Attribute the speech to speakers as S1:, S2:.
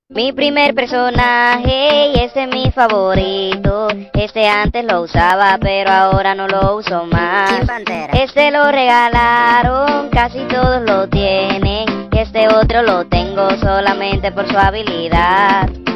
S1: Mi primer personaje y ese es mi favorito. Este antes lo usaba pero ahora no lo uso más.
S2: Sin Pantera.
S1: Este lo regalaron, casi todos lo tienen. Y este otro lo tengo solamente por su habilidad.